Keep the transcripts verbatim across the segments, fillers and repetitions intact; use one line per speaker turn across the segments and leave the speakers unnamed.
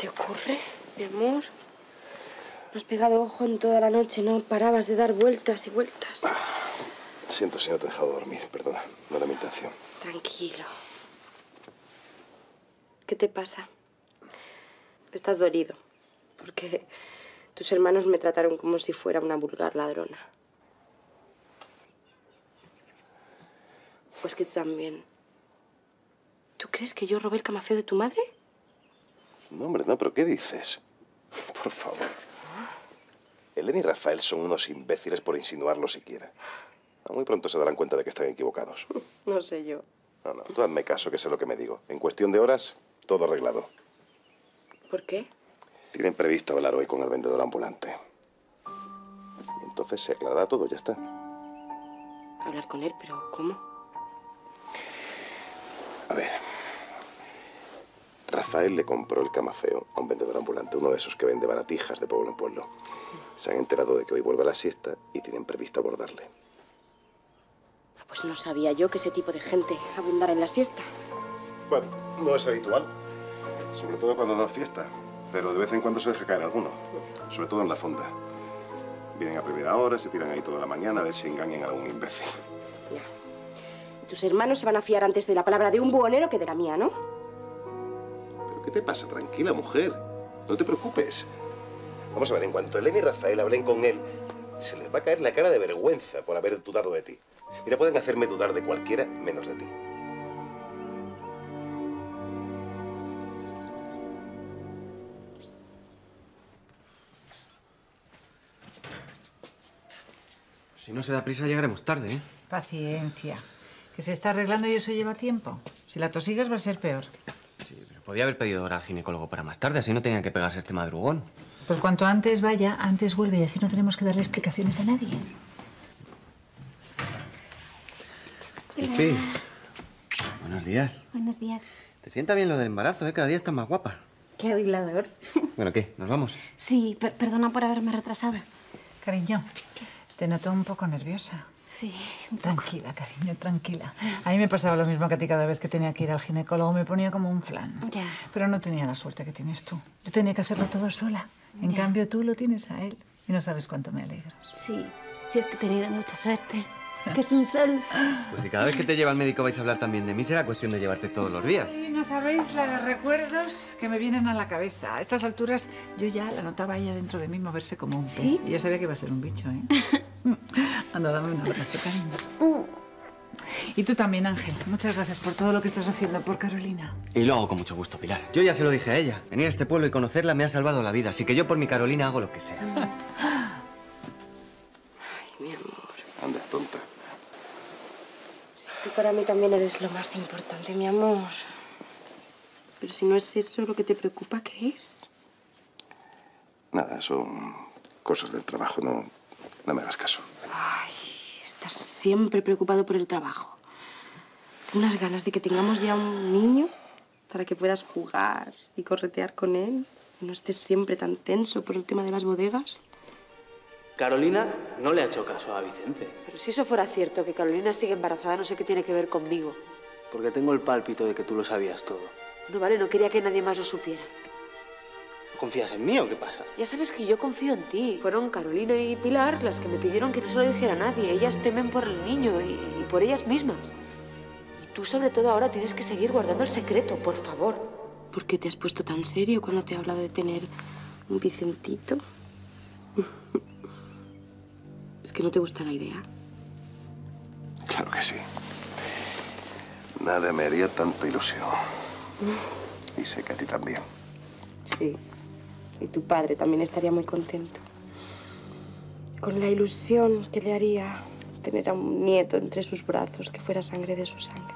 te ocurre, mi amor? No has pegado ojo en toda la noche, no parabas de dar vueltas y vueltas.
Ah, siento si no te he dejado dormir, perdona, no era mi intención.
Tranquilo. ¿Qué te pasa? Estás dolido, porque tus hermanos me trataron como si fuera una vulgar ladrona. Pues que tú también. ¿Tú crees que yo robé el camafeo de tu madre?
No, hombre, no, pero ¿qué dices? Por favor. Elena y Rafael son unos imbéciles por insinuarlo siquiera. Muy pronto se darán cuenta de que están equivocados.
No sé yo.
No, no, tú hazme caso, que sé lo que me digo. En cuestión de horas, todo arreglado.
¿Por qué?
Tienen previsto hablar hoy con el vendedor ambulante. Y entonces se aclarará todo, ya está.
Hablar con él, pero ¿cómo?
A ver. Rafael le compró el camafeo a un vendedor ambulante, uno de esos que vende baratijas de pueblo en pueblo. Se han enterado de que hoy vuelve a la siesta y tienen previsto abordarle.
Pues no sabía yo que ese tipo de gente abundara en la siesta.
Bueno, no es habitual. Sobre todo cuando no es fiesta. Pero de vez en cuando se deja caer alguno. Sobre todo en la fonda. Vienen a primera hora, se tiran ahí toda la mañana a ver si engañan a algún imbécil.
Ya. Tus hermanos se van a fiar antes de la palabra de un buhonero que de la mía, ¿no?
¿Pero qué te pasa? Tranquila, mujer. No te preocupes. Vamos a ver, en cuanto Elena y Rafael hablen con él, se les va a caer la cara de vergüenza por haber dudado de ti. Mira, pueden hacerme dudar de cualquiera menos de ti.
Si no se da prisa, llegaremos tarde, ¿eh?
Paciencia. Que se está arreglando y eso lleva tiempo. Si la tosigues va a ser peor.
Sí, pero podía haber pedido hora al ginecólogo para más tarde, así no tenía que pegarse este madrugón.
Pues cuanto antes vaya, antes vuelve y así no tenemos que darle explicaciones a nadie.
Pipi. Buenos días.
Buenos días.
Te sienta bien lo del embarazo, ¿eh? Cada día estás más guapa.
Qué arreglador.
Bueno, ¿qué? ¿Nos vamos?
Sí, per perdona por haberme retrasado.
Cariño, te noto un poco nerviosa.
Sí, un poco.
Tranquila, cariño, tranquila. A mí me pasaba lo mismo que a ti cada vez que tenía que ir al ginecólogo. Me ponía como un flan.
Ya.
Pero no tenía la suerte que tienes tú. Yo tenía que hacerlo todo sola. En
Ya.
cambio, tú lo tienes a él. Y no sabes cuánto me alegro.
Sí, sí es que he tenido mucha suerte. Que es un sol.
Pues si cada vez que te lleva al médico vais a hablar también de mí, será cuestión de llevarte todos los días.
Y no sabéis la de recuerdos que me vienen a la cabeza. A estas alturas yo ya la notaba ella dentro de mí moverse como un pez.
¿Sí?
Y ya sabía que iba a ser un bicho, ¿eh? Anda, dame un abrazo, cariño. Y tú también, Ángel. Muchas gracias por todo lo que estás haciendo por Carolina.
Y lo hago con mucho gusto, Pilar. Yo ya se lo dije a ella. Venir a este pueblo y conocerla me ha salvado la vida. Así que yo por mi Carolina hago lo que sea.
Ay, mi amor.
Anda, tonta.
Tú para mí también eres lo más importante, mi amor. Pero si no es eso lo que te preocupa, ¿qué es?
Nada, son cosas del trabajo, no, no me hagas caso.
Ay, estás siempre preocupado por el trabajo. Tengo unas ganas de que tengamos ya un niño para que puedas jugar y corretear con él. Y no estés siempre tan tenso por el tema de las bodegas.
Carolina no le ha hecho caso a Vicente.
Pero si eso fuera cierto, que Carolina sigue embarazada, no sé qué tiene que ver conmigo.
Porque tengo el pálpito de que tú lo sabías todo.
No vale, no quería que nadie más lo supiera.
¿No confías en mí o qué pasa?
Ya sabes que yo confío en ti. Fueron Carolina y Pilar las que me pidieron que no se lo dijera a nadie. Ellas temen por el niño y, y por ellas mismas. Y tú, sobre todo, ahora tienes que seguir guardando el secreto, por favor.
¿Por qué te has puesto tan serio cuando te he hablado de tener un Vicentito? ¿Es que no te gusta la idea?
Claro que sí. Nada me haría tanta ilusión. Y sé que a ti también.
Sí. Y tu padre también estaría muy contento. Con la ilusión que le haría tener a un nieto entre sus brazos que fuera sangre de su sangre.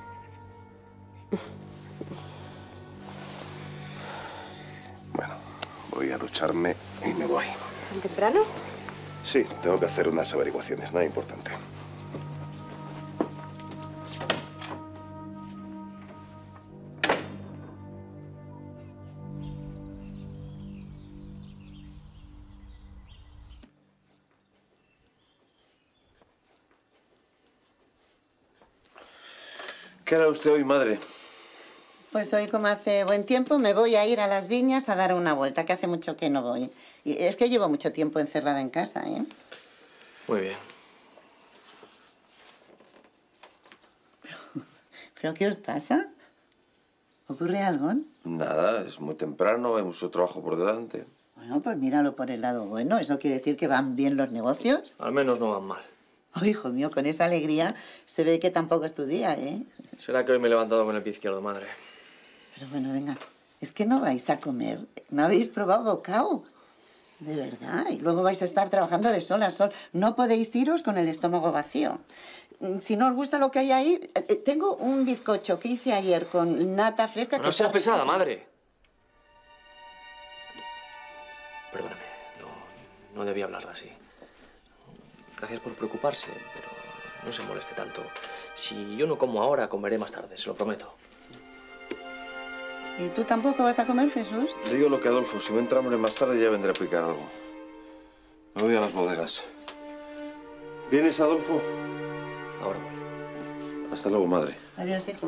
Bueno, voy a ducharme y me voy.
¿Tan temprano?
Sí, tengo que hacer unas averiguaciones, nada importante. ¿Qué hará usted hoy, madre?
Pues hoy, como hace buen tiempo, me voy a ir a las viñas a dar una vuelta, que hace mucho que no voy. Y es que llevo mucho tiempo encerrada en casa, ¿eh?
Muy bien.
¿Pero qué os pasa? ¿Ocurre algo?
Nada, es muy temprano, hay mucho trabajo por delante.
Bueno, pues míralo por el lado bueno. ¿Eso quiere decir que van bien los negocios?
Al menos no van mal.
Oh, hijo mío, con esa alegría se ve que tampoco es tu día, ¿eh?
Será que hoy me he levantado con el pie izquierdo, madre.
Pero bueno, venga, es que no vais a comer. ¿No habéis probado bocao? De verdad. Y luego vais a estar trabajando de sol a sol. No podéis iros con el estómago vacío. Si no os gusta lo que hay ahí, tengo un bizcocho que hice ayer con nata fresca.
No
que
sea
está
pesada,
riquísima.
madre. Perdóname, no, no debía hablarla así. Gracias por preocuparse, pero no se moleste tanto. Si yo no como ahora, comeré más tarde, se lo prometo.
¿Y tú tampoco vas a comer, Jesús?
Digo lo que Adolfo, si me entra hambre más tarde ya vendré a picar algo. Me voy a las bodegas. ¿Vienes, Adolfo?
Ahora voy.
Hasta luego, madre.
Adiós, hijo.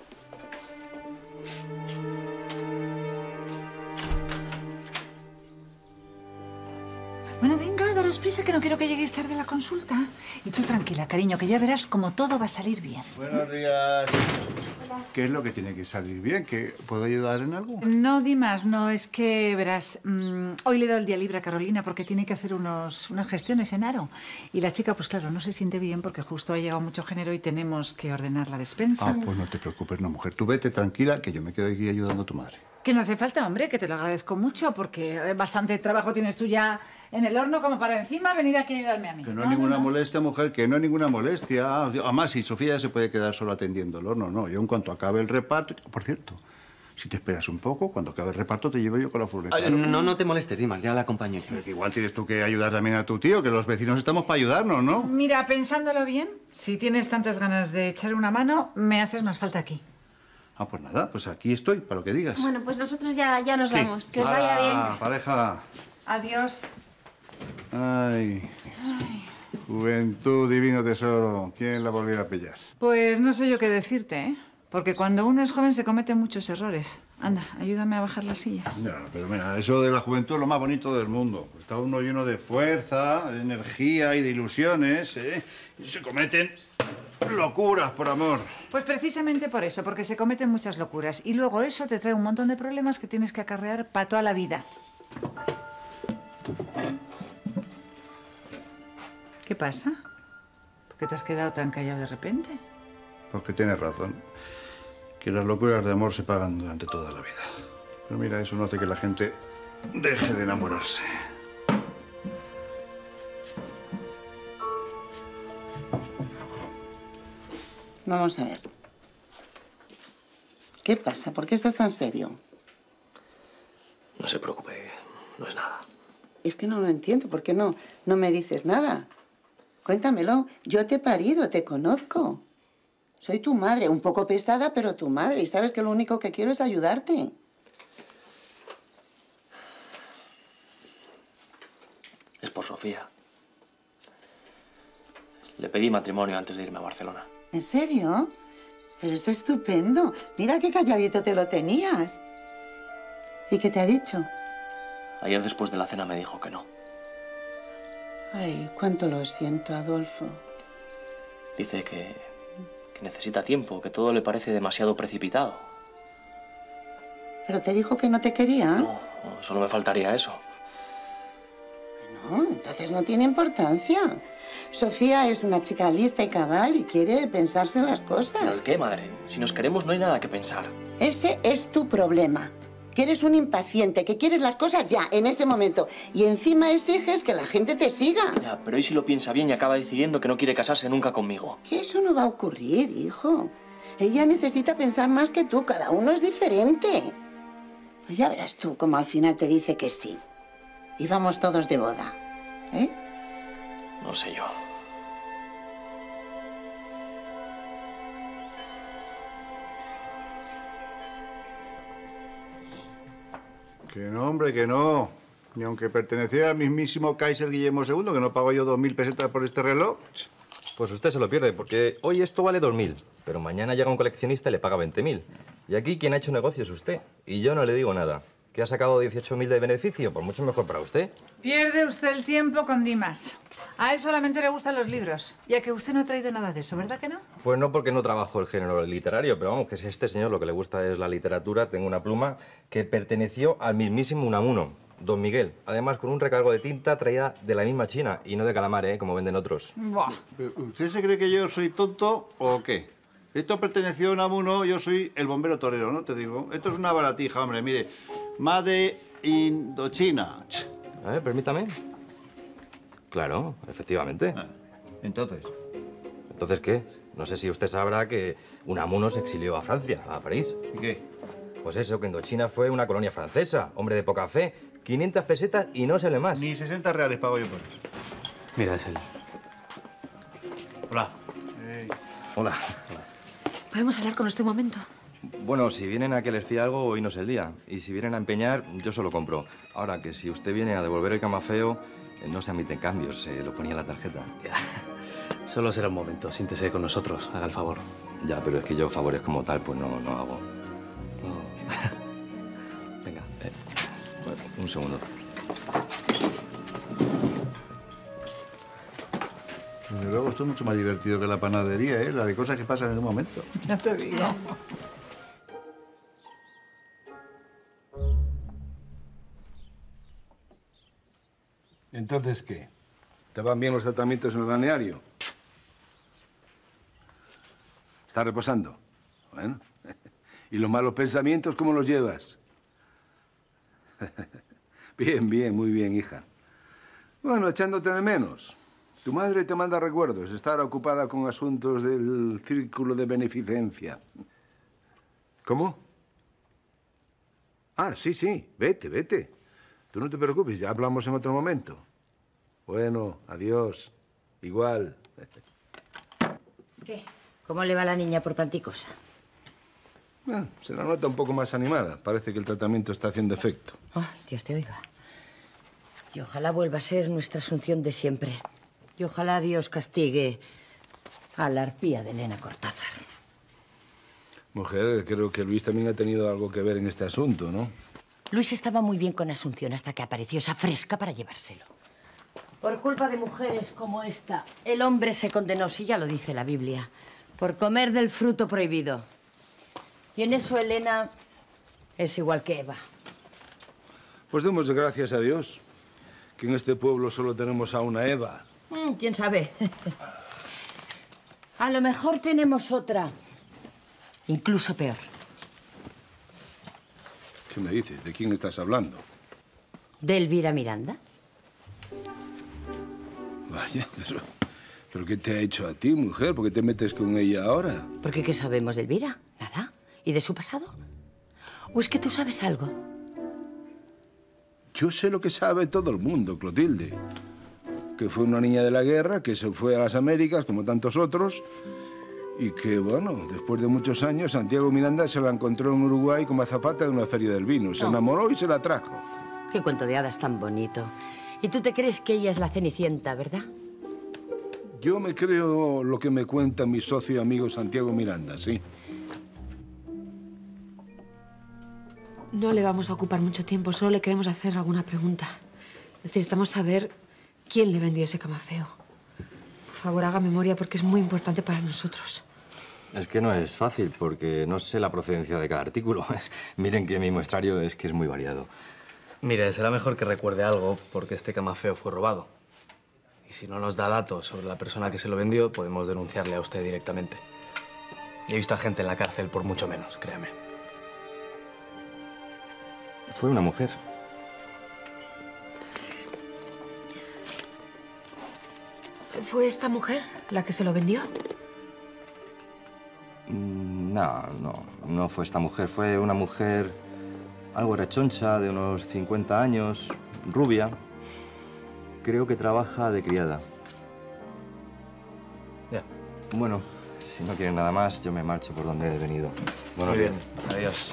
Bueno, venga, daros prisa, que no quiero que lleguéis tarde a la consulta. Y tú tranquila, cariño, que ya verás cómo todo va a salir bien.
Buenos días. ¿Qué es lo que tiene que salir bien? ¿Que puedo ayudar en algo?
No, Dimas, no, es que, verás, mmm, hoy le he dado el día libre a Carolina porque tiene que hacer unos, unas gestiones en Aro. Y la chica, pues claro, no se siente bien porque justo ha llegado mucho género y tenemos que ordenar la despensa.
Ah, pues no te preocupes, no, mujer. Tú vete tranquila, que yo me quedo aquí ayudando a tu madre.
Que no hace falta, hombre, que te lo agradezco mucho porque bastante trabajo tienes tú ya en el horno como para encima venir aquí a ayudarme a mí.
Que no hay ninguna molestia, mujer, que no hay ninguna molestia. Además, si Sofía ya se puede quedar solo atendiendo el horno, no. Yo en cuanto acabe el reparto... Por cierto, si te esperas un poco, cuando acabe el reparto te llevo yo con la furgoneta.
Ay, no, no te molestes, Dimas, ya la acompaño yo.
Pero que igual tienes tú que ayudar también a tu tío, que los vecinos estamos para ayudarnos, ¿no?
Mira, pensándolo bien, si tienes tantas ganas de echar una mano, me haces más falta aquí.
Ah, pues nada, pues aquí estoy, para lo que digas.
Bueno, pues nosotros ya, ya nos
Sí.
vamos. Que os vaya bien.
Ah, pareja.
Adiós.
Ay. Juventud, divino tesoro. ¿Quién la volviera a pillar?
Pues no sé yo qué decirte, ¿eh? Porque cuando uno es joven se cometen muchos errores. Anda, ayúdame a bajar las sillas.
Ya, pero mira, eso de la juventud es lo más bonito del mundo. Está uno lleno de fuerza, de energía y de ilusiones, ¿eh? Y se cometen locuras, por amor.
Pues precisamente por eso, porque se cometen muchas locuras. Y luego eso te trae un montón de problemas que tienes que acarrear para toda la vida. ¿Qué pasa? ¿Por qué te has quedado tan callado de repente?
Porque tienes razón. Que las locuras de amor se pagan durante toda la vida. Pero mira, eso no hace que la gente deje de enamorarse.
Vamos a ver. ¿Qué pasa? ¿Por qué estás tan serio?
No se preocupe, no es nada.
Es que no lo entiendo. ¿Por qué no, no me dices nada? Cuéntamelo. Yo te he parido, te conozco. Soy tu madre, un poco pesada, pero tu madre. Y sabes que lo único que quiero es ayudarte.
Es por Sofía. Le pedí matrimonio antes de irme a Barcelona.
¿En serio? Pero es estupendo. Mira qué calladito te lo tenías. ¿Y qué te ha dicho?
Ayer después de la cena me dijo que no.
Ay, cuánto lo siento, Adolfo.
Dice que, que necesita tiempo, que todo le parece demasiado precipitado.
¿Pero te dijo que no te quería?
No, no, solo me faltaría eso.
No, entonces no tiene importancia. Sofía es una chica lista y cabal y quiere pensarse en las cosas.
¿Pero el qué, madre? Si nos queremos no hay nada que pensar.
Ese es tu problema. Que eres un impaciente, que quieres las cosas ya, en este momento. Y encima exiges que la gente te siga.
Ya, pero hoy si lo piensa bien y acaba decidiendo que no quiere casarse nunca conmigo.
Que eso no va a ocurrir, hijo. Ella necesita pensar más que tú. Cada uno es diferente. Pues ya verás tú cómo al final te dice que sí. Y vamos todos de boda. ¿Eh?
No sé yo.
Que no, hombre, que no. Ni aunque perteneciera al mismísimo Kaiser Guillermo segundo, que no pago yo dos mil pesetas por este reloj.
Pues usted se lo pierde, porque hoy esto vale dos mil, pero mañana llega un coleccionista y le paga veinte mil. Y aquí quien ha hecho negocio es usted, y yo no le digo nada. ¿Que ha sacado dieciocho mil de beneficio? Pues mucho mejor para usted.
Pierde usted el tiempo con Dimas. A él solamente le gustan los libros. Y a que usted no ha traído nada de eso, ¿verdad que no?
Pues no, porque no trabajo el género literario, pero vamos, que si a este señor lo que le gusta es la literatura, tengo una pluma que perteneció al mismísimo Unamuno, don Miguel. Además, con un recargo de tinta traída de la misma China, y no de calamar, ¿eh? Como venden otros.
Buah.
¿Usted se cree que yo soy tonto o qué? Esto perteneció a Unamuno, yo soy el bombero torero, ¿no? Te digo. Esto es una baratija, hombre, mire. Made Indochina.
A ver, permítame. Claro, efectivamente.
Ah, entonces.
¿Entonces qué? No sé si usted sabrá que Unamuno se exilió a Francia, a París.
¿Y qué?
Pues eso, que Indochina fue una colonia francesa, hombre de poca fe. quinientas pesetas y no se le más.
Ni sesenta reales pago yo por eso.
Mira, es él.
Hola.
Hey.
Hola.
¿Podemos hablar con usted un momento?
Bueno, si vienen a que les fíe algo, hoy no es el día. Y si vienen a empeñar, yo solo compro. Ahora, que si usted viene a devolver el camafeo, eh, no se admiten cambios, se lo ponía en la tarjeta.
Ya. Solo será un momento. Siéntese con nosotros, haga el favor.
Ya, pero es que yo favores como tal, pues no, no hago.
No. Venga.
Eh, bueno, un segundo.
Desde luego, esto es mucho más divertido que la panadería, ¿eh? La de cosas que pasan en un momento.
Ya te digo.
¿Entonces qué? ¿Te van bien los tratamientos en el balneario? ¿Estás reposando? Bueno. ¿Y los malos pensamientos cómo los llevas? Bien, bien, muy bien, hija. Bueno, echándote de menos. Tu madre te manda recuerdos. Estará ocupada con asuntos del círculo de beneficencia. ¿Cómo? Ah, sí, sí. Vete, vete. Tú no te preocupes, ya hablamos en otro momento. Bueno, adiós. Igual.
¿Qué? ¿Cómo le va a la niña por Panticosa?
Bueno, se la nota un poco más animada. Parece que el tratamiento está haciendo efecto.
Oh, Dios te oiga. Y ojalá vuelva a ser nuestra Asunción de siempre. Y ojalá Dios castigue a la arpía de Elena Cortázar.
Mujer, creo que Luis también ha tenido algo que ver en este asunto, ¿no?
Luis estaba muy bien con Asunción hasta que apareció esa fresca para llevárselo. Por culpa de mujeres como esta, el hombre se condenó, si ya lo dice la Biblia, por comer del fruto prohibido. Y en eso Elena es igual que Eva.
Pues demos gracias a Dios que en este pueblo solo tenemos a una Eva.
Mm, ¿Quién sabe? A lo mejor tenemos otra, incluso peor.
¿Qué me dices? ¿De quién estás hablando?
¿De Elvira Miranda?
Vaya, pero, pero ¿qué te ha hecho a ti, mujer? ¿Por qué te metes con ella ahora?
¿Porque qué sabemos de Elvira? Nada. ¿Y de su pasado? ¿O es que tú sabes algo?
Yo sé lo que sabe todo el mundo, Clotilde. Que fue una niña de la guerra, que se fue a las Américas, como tantos otros, y que, bueno, después de muchos años, Santiago Miranda se la encontró en Uruguay como azafata de una feria del vino. Se
Oh.
enamoró y se la trajo.
Qué cuento de hadas tan bonito. Y tú te crees que ella es la Cenicienta, ¿verdad?
Yo me creo lo que me cuenta mi socio y amigo Santiago Miranda, sí.
No le vamos a ocupar mucho tiempo, solo le queremos hacer alguna pregunta. Necesitamos saber quién le vendió ese camafeo. Por favor, haga memoria porque es muy importante para nosotros.
Es que no es fácil, porque no sé la procedencia de cada artículo. Miren que mi muestrario es que es muy variado.
Mire, será mejor que recuerde algo, porque este camafeo fue robado. Y si no nos da datos sobre la persona que se lo vendió, podemos denunciarle a usted directamente. Y he visto a gente en la cárcel por mucho menos, créame.
Fue una mujer.
¿Fue esta mujer la que se lo vendió?
Mm, No, no, no fue esta mujer. Fue una mujer algo rechoncha, de unos cincuenta años, rubia. Creo que trabaja de criada.
Ya.
Bueno, si no quieren nada más, yo me marcho por donde he venido. Buenos
Muy
días.
bien, adiós.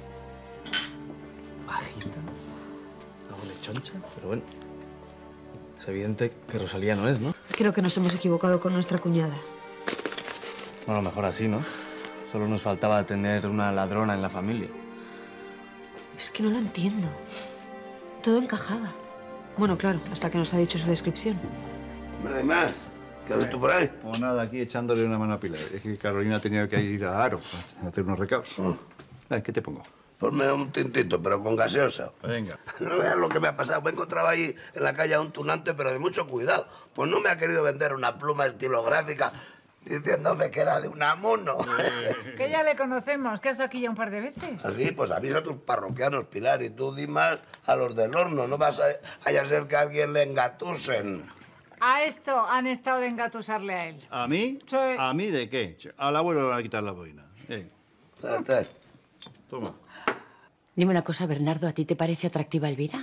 Bajita, algo lechoncha, pero bueno. Es evidente que Rosalía no es, ¿no?
Creo que nos hemos equivocado con nuestra cuñada.
Bueno, mejor así, ¿no? Solo nos faltaba tener una ladrona en la familia.
Es que no lo entiendo. Todo encajaba. Bueno, claro, hasta que nos ha dicho su descripción.
Hombre, de más. ¿Qué haces tú por ahí?
O nada, aquí echándole una mano a Pilar. Es que Carolina ha tenido que ir a Aro a hacer unos recados. Mm. ¿Qué te pongo?
Ponme un tintito, pero con gaseosa.
Venga.
No veas lo que me ha pasado. Me he encontrado ahí en la calle a un tunante, pero de mucho cuidado. Pues no me ha querido vender una pluma estilográfica diciéndome que era de un amuno.
Que ya le conocemos, que ha estado aquí ya un par de veces.
Así, pues avisa a tus parroquianos, Pilar, y tú di más a los del horno. No vas a, vaya a ser que a alguien le engatusen.
A esto han estado de engatusarle a él.
¿A mí?
Sí.
¿A mí de qué? Al abuelo le van a quitar la boina. Eh.
Trae, trae.
Toma.
Dime una cosa, Bernardo, ¿a ti te parece atractiva Elvira?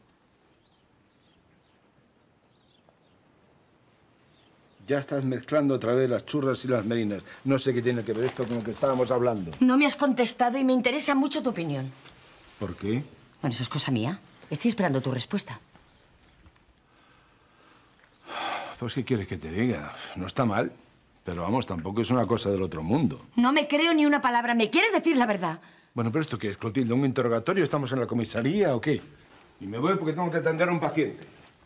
Ya estás mezclando otra vez las churras y las merinas. No sé qué tiene que ver esto con lo que estábamos hablando.
No me has contestado y me interesa mucho tu opinión.
¿Por qué?
Bueno, eso es cosa mía. Estoy esperando tu respuesta.
Pues, ¿qué quieres que te diga? No está mal, pero vamos, tampoco es una cosa del otro mundo.
No me creo ni una palabra. ¿Me quieres decir la verdad?
Bueno, pero ¿esto qué es, Clotilde? ¿Un interrogatorio? ¿Estamos en la comisaría o qué? Y me voy porque tengo que atender a un paciente.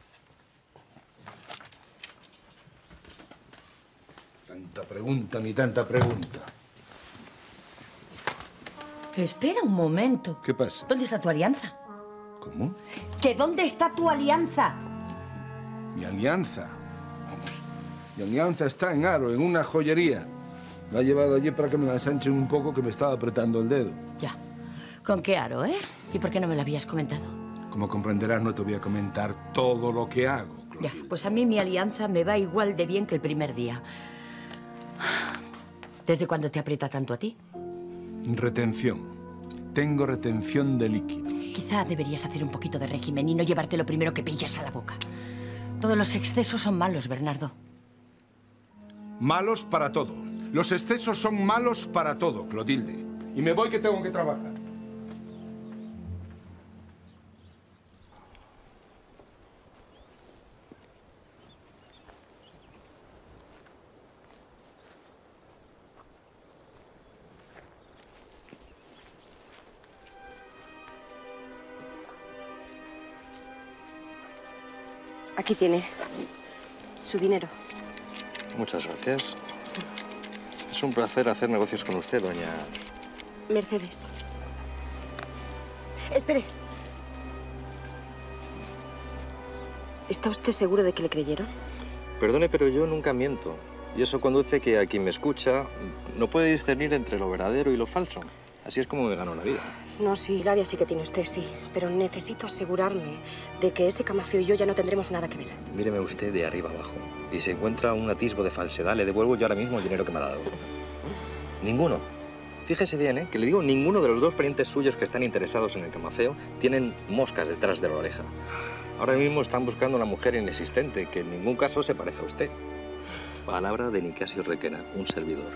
Tanta pregunta, ni tanta pregunta.
Espera un momento.
¿Qué pasa?
¿Dónde está tu alianza?
¿Cómo?
¿Que dónde está tu alianza?
Mi alianza. Mi alianza está en Aro, en una joyería. La he llevado allí para que me la ensanchen un poco, que me estaba apretando el dedo.
Ya. ¿Con qué Aro, eh? ¿Y por qué no me lo habías comentado?
Como comprenderás, no te voy a comentar todo lo que hago.
Ya, pues a mí mi alianza me va igual de bien que el primer día. ¿Desde cuándo te aprieta tanto a ti?
Retención. Tengo retención de líquidos.
Quizá deberías hacer un poquito de régimen y no llevarte lo primero que pillas a la boca. Todos los excesos son malos, Bernardo.
Malos para todo. Los excesos son malos para todo, Clotilde. Y me voy que tengo que trabajar.
Aquí tiene su dinero.
Muchas gracias. Es un placer hacer negocios con usted, doña...
Mercedes. Espere. ¿Está usted seguro de que le creyeron?
Perdone, pero yo nunca miento. Y eso conduce que a quien me escucha no puede discernir entre lo verdadero y lo falso. Así es como me ganó la vida.
No, sí, rabia sí que tiene usted, sí. Pero necesito asegurarme de que ese camafeo y yo ya no tendremos nada que ver.
Míreme usted de arriba abajo. Y si encuentra un atisbo de falsedad, le devuelvo yo ahora mismo el dinero que me ha dado. Ninguno. Fíjese bien, ¿eh? Que le digo, ninguno de los dos parientes suyos que están interesados en el camafeo tienen moscas detrás de la oreja. Ahora mismo están buscando una mujer inexistente que en ningún caso se parece a usted. Palabra de Nicasio Requena, un servidor.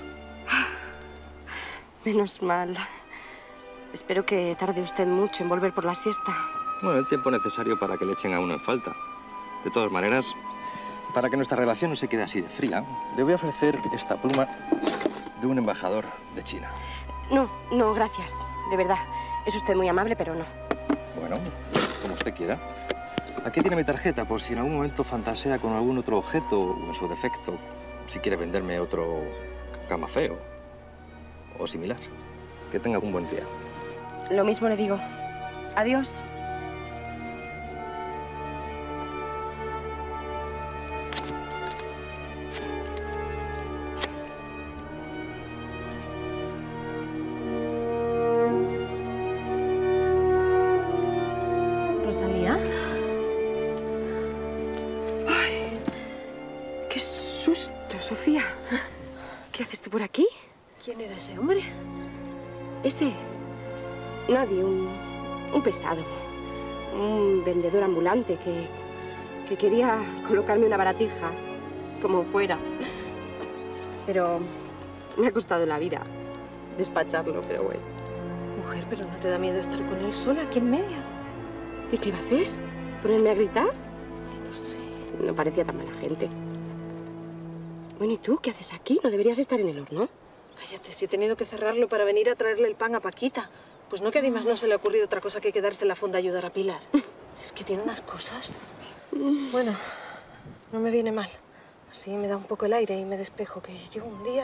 Menos mal. Espero que tarde usted mucho en volver por la siesta.
Bueno, el tiempo necesario para que le echen a uno en falta. De todas maneras, para que nuestra relación no se quede así de fría, le voy a ofrecer esta pluma de un embajador de China.
No, no, gracias. De verdad. Es usted muy amable, pero no.
Bueno, como usted quiera. Aquí tiene mi tarjeta por si en algún momento fantasea con algún otro objeto o, en su defecto, si quiere venderme otro camafeo o similar. Que tenga un buen día.
Lo mismo le digo. Adiós.
¿Rosalía?
Ay, qué susto, Sofía. ¿Qué haces tú por aquí?
¿Quién era ese hombre?
Ese. Nadie, un, un pesado. Un vendedor ambulante que, que quería colocarme una baratija, como fuera. Pero me ha costado la vida despacharlo, pero bueno.
Mujer, ¿pero no te da miedo estar con él sola aquí en medio?
¿Y qué va a hacer? ¿Ponerme a gritar?
No sé.
no parecía tan mala gente. Bueno, ¿y tú qué haces aquí? ¿No deberías estar en el horno?
Cállate, si he tenido que cerrarlo para venir a traerle el pan a Paquita. Pues no que a Dimas no se le ha ocurrido otra cosa que quedarse en la fonda a ayudar a Pilar. Es que tiene unas cosas. Bueno, no me viene mal. Así me da un poco el aire y me despejo, que llevo un día...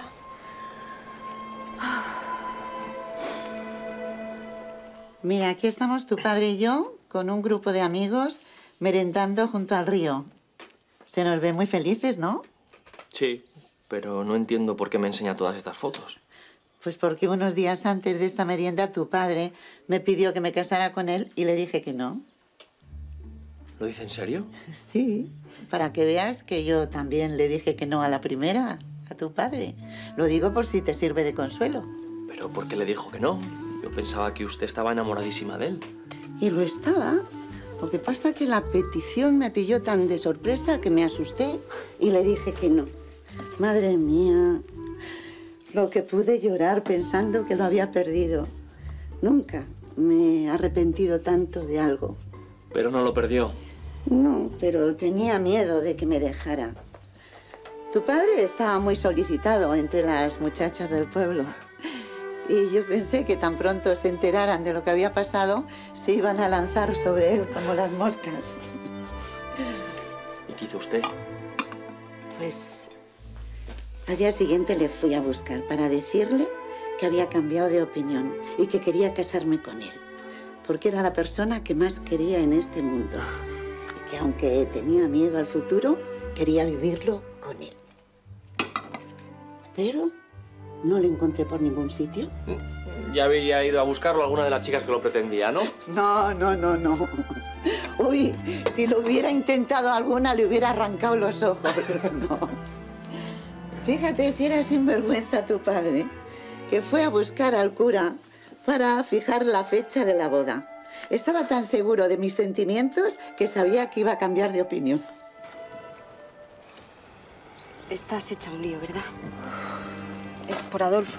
Mira, aquí estamos tu padre y yo con un grupo de amigos merendando junto al río. Se nos ven muy felices, ¿no?
Sí, pero no entiendo por qué me enseña todas estas fotos.
Pues porque unos días antes de esta merienda tu padre me pidió que me casara con él y le dije que no.
¿Lo dice en serio?
Sí, para que veas que yo también le dije que no a la primera, a tu padre. Lo digo por si te sirve de consuelo.
¿Pero por qué le dijo que no? Yo pensaba que usted estaba enamoradísima de él.
Y lo estaba. Lo que pasa es que la petición me pilló tan de sorpresa que me asusté y le dije que no. Madre mía, lo que pude llorar pensando que lo había perdido. Nunca me he arrepentido tanto de algo.
Pero no lo perdió.
No, pero tenía miedo de que me dejara. Tu padre estaba muy solicitado entre las muchachas del pueblo. Y yo pensé que tan pronto se enteraran de lo que había pasado, se iban a lanzar sobre él como las moscas.
¿Y qué hizo usted?
Pues al día siguiente le fui a buscar para decirle que había cambiado de opinión y que quería casarme con él, porque era la persona que más quería en este mundo. Y que aunque tenía miedo al futuro, quería vivirlo con él. Pero no lo encontré por ningún sitio.
Ya había ido a buscarlo alguna de las chicas que lo pretendía, ¿no?
No, no, no, no. Uy, si lo hubiera intentado alguna, le hubiera arrancado los ojos. No. Fíjate si era sinvergüenza tu padre, que fue a buscar al cura para fijar la fecha de la boda. Estaba tan seguro de mis sentimientos que sabía que iba a cambiar de opinión.
Estás hecha un lío, ¿verdad? Es por Adolfo.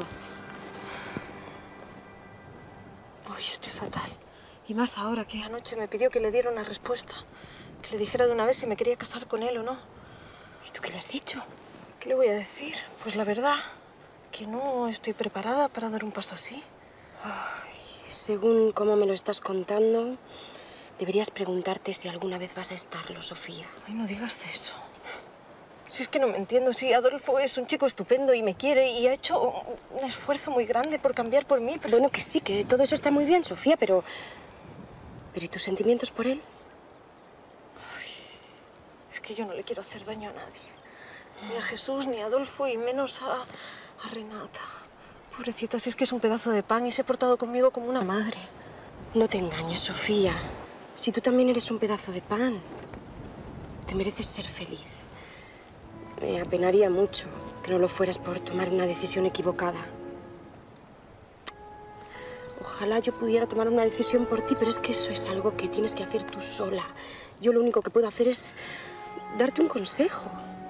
Uy, estoy fatal. Y más ahora que anoche me pidió que le diera una respuesta. Que le dijera de una vez si me quería casar con él o no.
¿Y tú qué le has dicho?
¿Qué le voy a decir? Pues la verdad, que no estoy preparada para dar un paso así.
Ay, según cómo me lo estás contando, deberías preguntarte si alguna vez vas a estarlo, Sofía.
Ay, no digas eso. Si es que no me entiendo, si Adolfo es un chico estupendo y me quiere y ha hecho un esfuerzo muy grande por cambiar por mí, pero...
Bueno, que sí, que todo eso está muy bien, Sofía, pero... ¿Pero y tus sentimientos por él?
Ay, es que yo no le quiero hacer daño a nadie. Ni a Jesús, ni a Adolfo, y menos a, a Renata. Pobrecita, si es que es un pedazo de pan y se ha portado conmigo como una madre.
No te engañes, Sofía. Si tú también eres un pedazo de pan, te mereces ser feliz. Me apenaría mucho que no lo fueras por tomar una decisión equivocada. Ojalá yo pudiera tomar una decisión por ti, pero es que eso es algo que tienes que hacer tú sola. Yo lo único que puedo hacer es darte un consejo.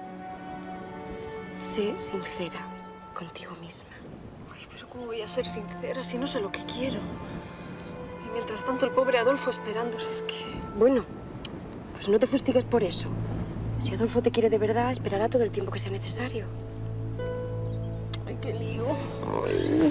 Sé sincera contigo misma.
Ay, pero ¿cómo voy a ser sincera si no sé lo que quiero? Y mientras tanto el pobre Adolfo esperándose, es que...
Bueno, pues no te fustigues por eso. Si Adolfo te quiere de verdad, esperará todo el tiempo que sea necesario.
Ay, qué lío.
Ay.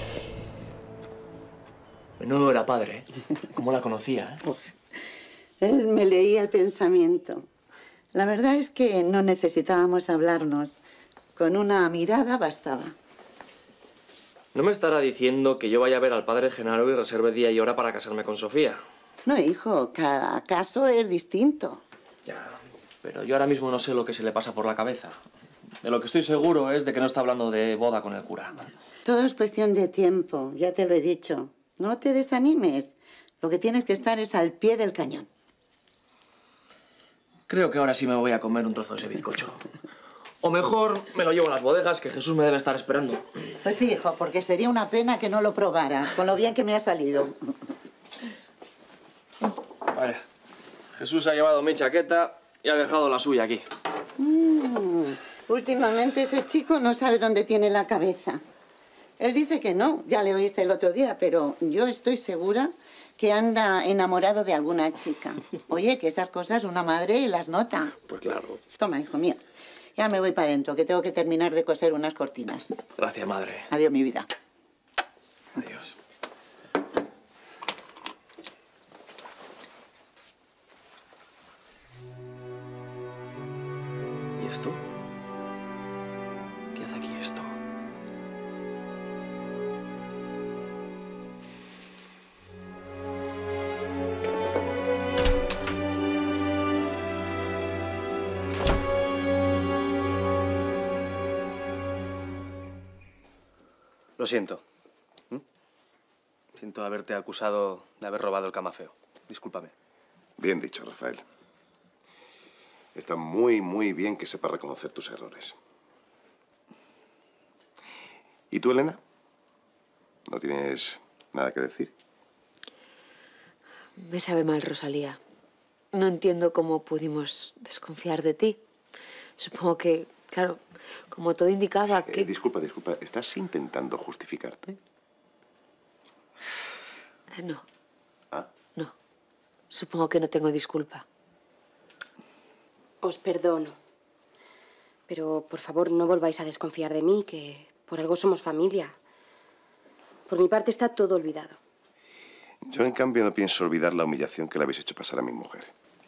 Menudo era padre, ¿eh? ¿Cómo la conocía, eh?
Él me leía el pensamiento. La verdad es que no necesitábamos hablarnos. Con una mirada bastaba.
No me estará diciendo que yo vaya a ver al padre Genaro y reserve día y hora para casarme con Sofía.
No, hijo, cada caso es distinto.
Ya, pero yo ahora mismo no sé lo que se le pasa por la cabeza. De lo que estoy seguro es de que no está hablando de boda con el cura.
Todo es cuestión de tiempo, ya te lo he dicho. No te desanimes. Lo que tienes que estar es al pie del cañón.
Creo que ahora sí me voy a comer un trozo de ese bizcocho. O mejor, me lo llevo a las bodegas, que Jesús me debe estar esperando.
Pues sí, hijo, porque sería una pena que no lo probaras, con lo bien que me ha salido.
Vaya, Jesús ha llevado mi chaqueta y ha dejado la suya aquí.
Mm, últimamente ese chico no sabe dónde tiene la cabeza. Él dice que no, ya le oíste el otro día, pero yo estoy segura que anda enamorado de alguna chica. Oye, que esas cosas una madre las nota.
Pues claro.
Toma, hijo mío. Ya me voy para adentro, que tengo que terminar de coser unas cortinas.
Gracias, madre.
Adiós, mi vida.
Adiós. ¿Y esto? ¿Qué hace aquí esto? Lo siento. ¿Mm? Siento haberte acusado de haber robado el camafeo. Discúlpame.
Bien dicho, Rafael. Está muy, muy bien que sepas reconocer tus errores. ¿Y tú, Elena? ¿No tienes nada que decir?
Me sabe mal, Rosalía. No entiendo cómo pudimos desconfiar de ti. Supongo que, claro, como todo indicaba que...
Eh, disculpa, disculpa. ¿Estás intentando justificarte?
Eh, No.
Ah.
No. Supongo que no tengo disculpa.
Os perdono. Pero, por favor, no volváis a desconfiar de mí, que por algo somos familia. Por mi parte está todo olvidado.
Yo, en cambio, no pienso olvidar la humillación que le habéis hecho pasar a mi mujer.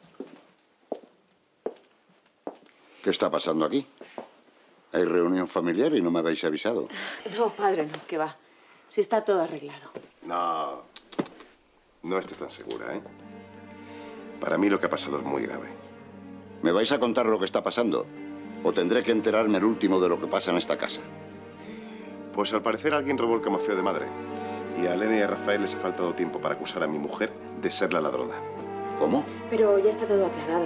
¿Qué está pasando aquí? Hay reunión familiar y no me habéis avisado.
No, padre, no, que va. Si está todo arreglado.
No. No estés tan segura, ¿eh? Para mí lo que ha pasado es muy grave.
¿Me vais a contar lo que está pasando? ¿O tendré que enterarme el último de lo que pasa en esta casa?
Pues al parecer alguien robó el camafeo de madre. Y a Elena y a Rafael les ha faltado tiempo para acusar a mi mujer de ser la ladrona.
¿Cómo?
Pero ya está todo aclarado.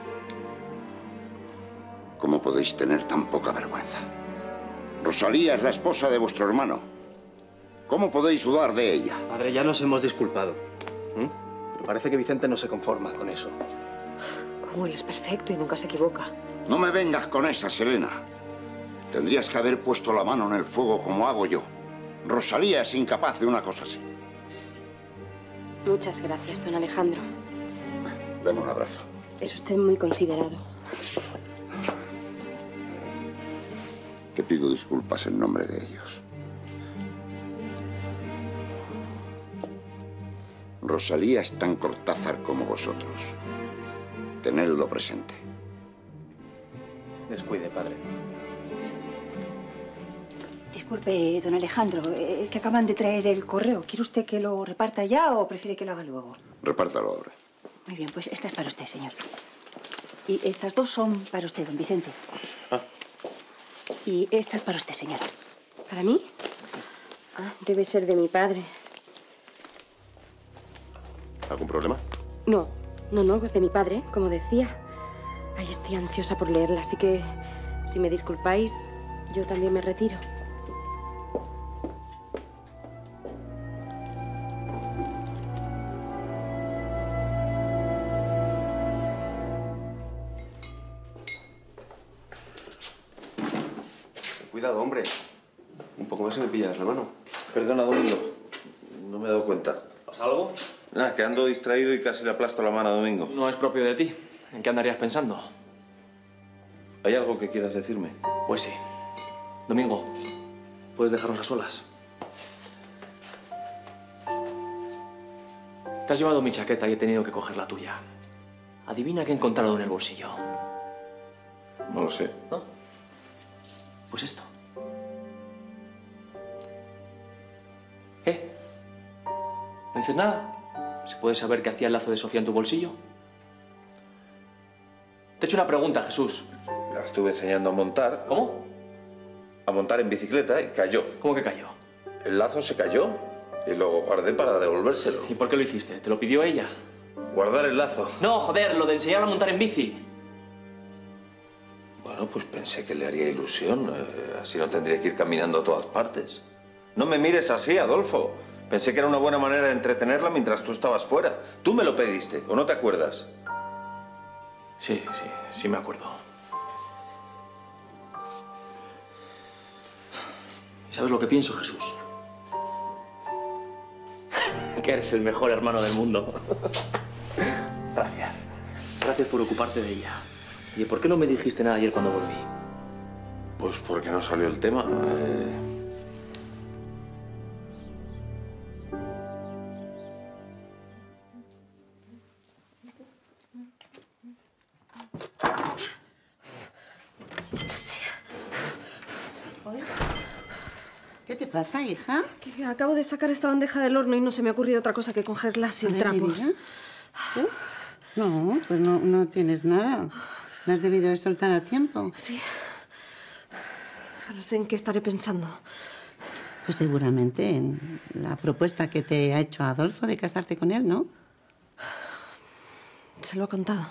¿Cómo podéis tener tan poca vergüenza? Rosalía es la esposa de vuestro hermano. ¿Cómo podéis dudar de ella?
Padre, ya nos hemos disculpado. ¿Mm? Pero parece que Vicente no se conforma con eso.
Como él es perfecto y nunca se equivoca.
No me vengas con esas, Elena. Tendrías que haber puesto la mano en el fuego como hago yo. Rosalía es incapaz de una cosa así.
Muchas gracias, don Alejandro.
Dame un abrazo.
Es usted muy considerado.
Te pido disculpas en nombre de ellos. Rosalía es tan Cortázar como vosotros. Tenedlo presente.
Descuide, padre.
Disculpe, don Alejandro, es que acaban de traer el correo. ¿Quiere usted que lo reparta ya o prefiere que lo haga luego?
Repártalo ahora.
Muy bien, pues esta es para usted, señor. Y estas dos son para usted, don Vicente.
Ah.
Y esta es para usted, señora.
¿Para mí? Sí. Ah, debe ser de mi padre.
¿Algún problema?
No, no, no, de mi padre, como decía. Ay, estoy ansiosa por leerla, así que si me disculpáis, yo también me retiro.
Cuidado, hombre. Un poco más y me pillas la mano. Perdona, Domingo. No me he dado cuenta.
¿Pasa algo?
Nada, que ando distraído y casi le aplasto la mano a Domingo.
No es propio de ti. ¿En qué andarías pensando?
¿Hay algo que quieras decirme?
Pues sí. Domingo, ¿puedes dejarnos a solas? Te has llevado mi chaqueta y he tenido que coger la tuya. Adivina qué he encontrado en el bolsillo.
No lo sé.
¿No? Pues esto. ¿Qué? ¿No dices nada? ¿Se puede saber qué hacía el lazo de Sofía en tu bolsillo? Te he hecho una pregunta, Jesús.
La estuve enseñando a montar.
¿Cómo?
A montar en bicicleta y cayó.
¿Cómo que cayó?
El lazo se cayó y lo guardé para devolvérselo.
¿Y por qué lo hiciste? ¿Te lo pidió ella?
Guardar el lazo.
No, joder, lo de enseñar a montar en bici.
Bueno, pues pensé que le haría ilusión. Eh, así no tendría que ir caminando a todas partes. No me mires así, Adolfo. Pensé que era una buena manera de entretenerla mientras tú estabas fuera. Tú me lo pediste, ¿o no te acuerdas?
Sí, sí, sí me acuerdo. ¿Y sabes lo que pienso, Jesús? que eres el mejor hermano del mundo. Gracias. Gracias por ocuparte de ella. ¿Y por qué no me dijiste nada ayer cuando volví?
Pues porque no salió el tema. Eh...
¿Qué te pasa, hija?
Que acabo de sacar esta bandeja del horno y no se me ha ocurrido otra cosa que cogerla sin trapos.
¿Tú? No, pues no, no tienes nada. ¿La has debido de soltar a tiempo?
Sí. No sé en qué estaré pensando.
Pues seguramente en la propuesta que te ha hecho Adolfo de casarte con él, ¿no?
Se lo ha contado.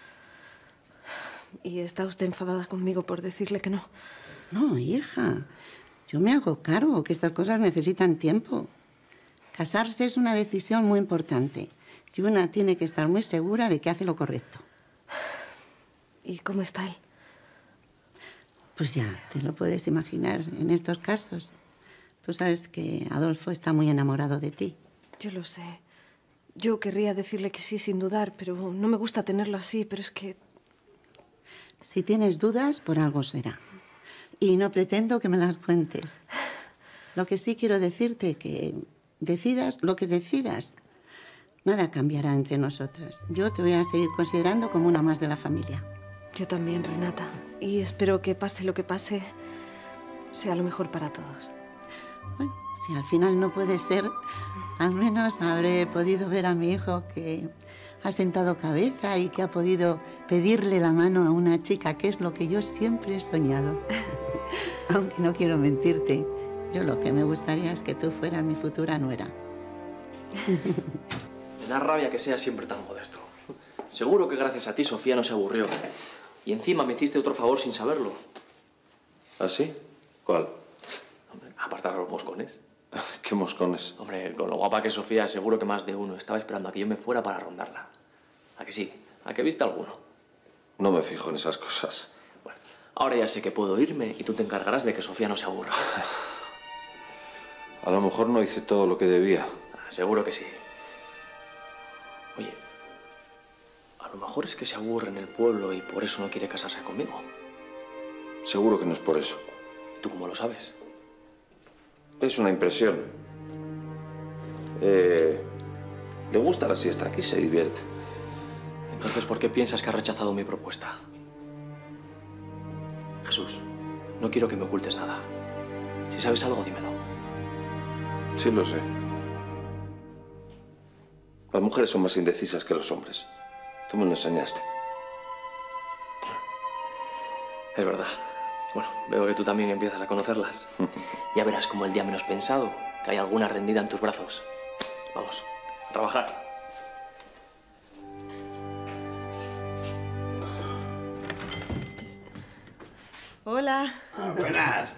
Y está usted enfadada conmigo por decirle que no.
No, hija. Yo me hago cargo que estas cosas necesitan tiempo. Casarse es una decisión muy importante y una tiene que estar muy segura de que hace lo correcto.
¿Y cómo está él?
Pues ya, te lo puedes imaginar en estos casos. Tú sabes que Adolfo está muy enamorado de ti.
Yo lo sé. Yo querría decirle que sí sin dudar, pero no me gusta tenerlo así, pero es que...
Si tienes dudas, por algo será. Y no pretendo que me las cuentes. Lo que sí quiero decirte es que decidas lo que decidas. Nada cambiará entre nosotras. Yo te voy a seguir considerando como una más de la familia.
Yo también, Renata. Y espero que pase lo que pase, sea lo mejor para todos.
Bueno, si al final no puede ser, al menos habré podido ver a mi hijo que ha sentado cabeza y que ha podido pedirle la mano a una chica, que es lo que yo siempre he soñado. Aunque no quiero mentirte, yo lo que me gustaría es que tú fueras mi futura nuera.
Me da rabia que seas siempre tan modesto. Seguro que gracias a ti Sofía no se aburrió. Y encima me hiciste otro favor sin saberlo.
¿Ah, sí? ¿Cuál?
Hombre, apartar a los moscones.
¿Qué moscones?
Hombre, con lo guapa que es Sofía, seguro que más de uno estaba esperando a que yo me fuera para rondarla. ¿A que sí? ¿A que viste alguno?
No me fijo en esas cosas.
Bueno, ahora ya sé que puedo irme y tú te encargarás de que Sofía no se aburra.
A lo mejor no hice todo lo que debía.
Ah, seguro que sí. Oye, a lo mejor es que se aburre en el pueblo y por eso no quiere casarse conmigo.
Seguro que no es por eso.
¿Tú cómo lo sabes?
Es una impresión. Eh, le gusta la siesta, aquí se divierte.
Entonces, ¿por qué piensas que ha rechazado mi propuesta? Jesús, no quiero que me ocultes nada. Si sabes algo, dímelo.
Sí, lo sé. Las mujeres son más indecisas que los hombres. Tú me lo enseñaste.
Es verdad. Bueno, veo que tú también empiezas a conocerlas. Ya verás como el día menos pensado que hay alguna rendida en tus brazos. Vamos, a trabajar.
Hola.
Ah, buenas.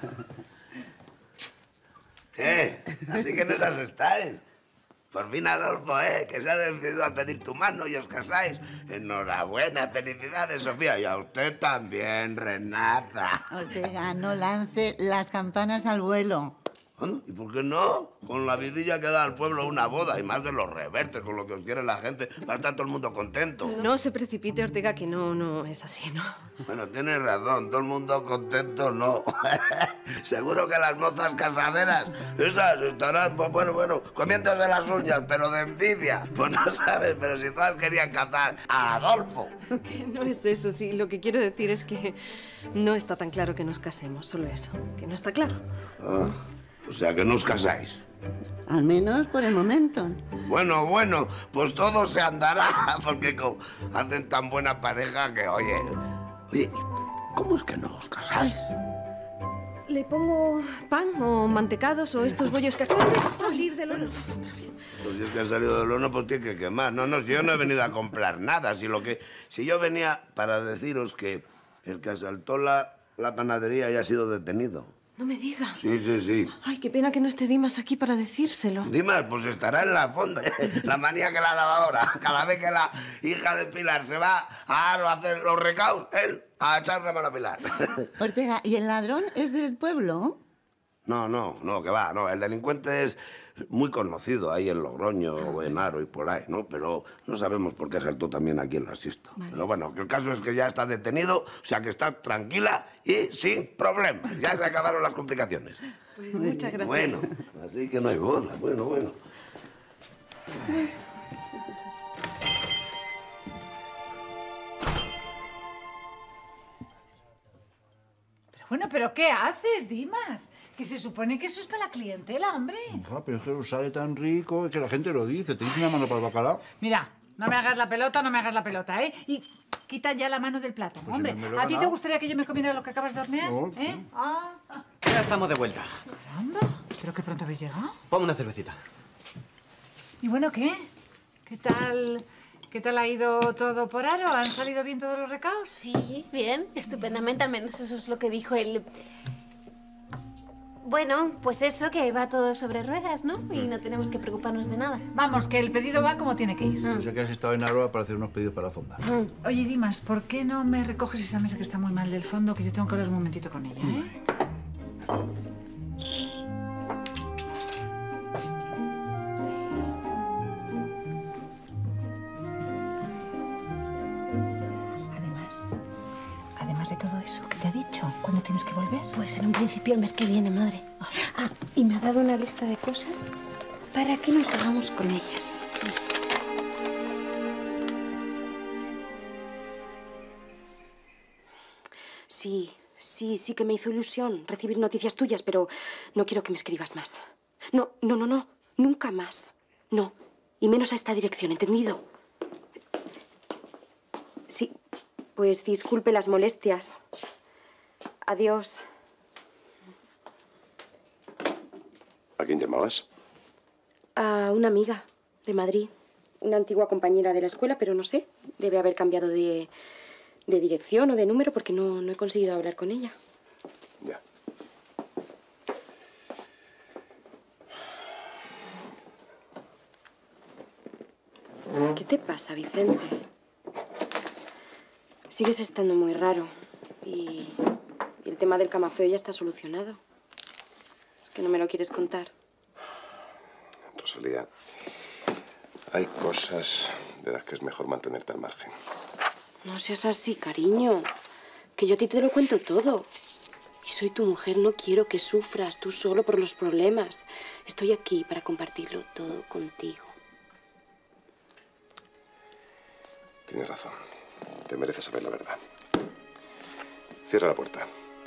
¿Qué? Así que en esas estáis. Por fin, Adolfo, ¿eh? Que se ha decidido a pedir tu mano y os casáis. Enhorabuena, felicidades, Sofía. Y a usted también, Renata.
Ortega, no lance las campanas al vuelo.
Bueno, ¿y por qué no? Con la vidilla que da al pueblo una boda y más de los revertes, con lo que os quiere la gente, va a estar todo el mundo contento.
No se precipite, Ortega, que no, no es así, ¿no?
Bueno, tienes razón, todo el mundo contento, no. Seguro que las mozas casaderas, esas estarán, pues bueno, bueno, comiéndose las uñas, pero de envidia. Pues no sabes, pero si todas querían casar a Adolfo.
Que no es eso, sí. Lo que quiero decir es que no está tan claro que nos casemos, solo eso, que no está claro.
Ah. O sea, que no os casáis.
Al menos por el momento.
Bueno, bueno, pues todo se andará, porque como hacen tan buena pareja que, oye... Oye, ¿cómo es que no os casáis?
¿Le pongo pan o mantecados o estos bollos que acaban de salir del horno?
Pues si es que ha salido del horno, pues tiene que quemar. No, no, si yo no he venido a comprar nada. Si, lo que, si yo venía para deciros que el que asaltó la, la panadería ya ha sido detenido.
No me diga.
Sí, sí, sí.
Ay, qué pena que no esté Dimas aquí para decírselo.
Dimas, pues estará en la fonda. La manía que le ha dado ahora. Cada vez que la hija de Pilar se va a hacer los recados, él a echar la mano a Pilar.
Ortega, ¿y el ladrón es del pueblo?
No, no, no, que va, no. El delincuente es muy conocido ahí en Logroño o en Haro y por ahí, ¿no? Pero no sabemos por qué saltó también aquí en la Sisto. Vale. Pero bueno, que el caso es que ya está detenido, o sea que está tranquila y sin problemas. Ya se acabaron las complicaciones.
Pues muchas gracias.
Bueno, así que no hay boda. Bueno, bueno.
Bueno, ¿pero qué haces, Dimas? Que se supone que eso es para la clientela, hombre.
Hija, pero es que lo sale tan rico, es que la gente lo dice. ¿Tenéis una mano para el bacalao?
Mira, no me hagas la pelota, no me hagas la pelota, ¿eh? Y quita ya la mano del plato,
Pues
hombre.
si no me lo he
¿A ti te
ganado.
gustaría que yo me comiera lo que acabas de hornear?
No,
¿Eh? Ah, ah.
Ya estamos de vuelta.
Caramba, ¿pero qué pronto habéis llegado?
Ponme una cervecita.
¿Y bueno, qué? ¿Qué tal, qué tal ha ido todo por Haro? ¿Han salido bien todos los recaos?
Sí, bien, estupendamente, al menos eso es lo que dijo el... Bueno, pues eso, que va todo sobre ruedas, ¿no? Y no tenemos que preocuparnos de nada.
Vamos, que el pedido va como tiene que ir.
Yo sé que has estado en Aroa para hacer unos pedidos para la fonda.
Oye, Dimas, ¿por qué no me recoges esa mesa que está muy mal del fondo? Que yo tengo que hablar un momentito con ella, ¿eh? Además de todo eso, ¿qué te ha dicho? ¿Cuándo tienes que volver?
Pues en un principio el mes que viene, madre. Ah, y me ha dado una lista de cosas para que nos hagamos con ellas.
Sí, sí, sí que me hizo ilusión recibir noticias tuyas, pero no quiero que me escribas más. No, no, no, no. Nunca más. No. Y menos a esta dirección, ¿entendido? Sí. Pues disculpe las molestias. Adiós.
¿A quién llamabas?
A una amiga de Madrid. Una antigua compañera de la escuela, pero no sé. Debe haber cambiado de, de dirección o de número porque no, no he conseguido hablar con ella.
Ya.
¿Qué te pasa, Vicente? Sigues estando muy raro. Y, y el tema del camafeo ya está solucionado. Es que no me lo quieres contar.
Rosalía, hay cosas de las que es mejor mantenerte al margen.
No seas así, cariño. Que yo a ti te lo cuento todo. Y soy tu mujer, no quiero que sufras tú solo por los problemas. Estoy aquí para compartirlo todo contigo.
Tienes razón. Te mereces saber la verdad. Cierra la puerta.